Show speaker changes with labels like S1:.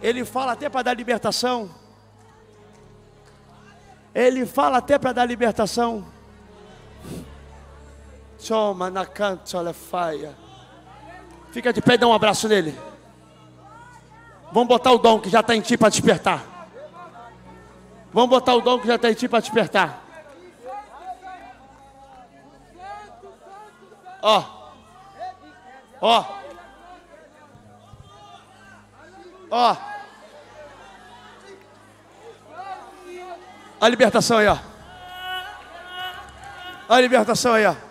S1: Ele fala até para dar libertação. Ele fala até para dar libertação. Choma na canto, olha faia. Fica de pé e dá um abraço nele. Vamos botar o dom que já está em ti para despertar. Vamos botar o dom que já está em ti para despertar. Ó. Ó. Ó. A libertação aí, ó. A libertação aí, ó.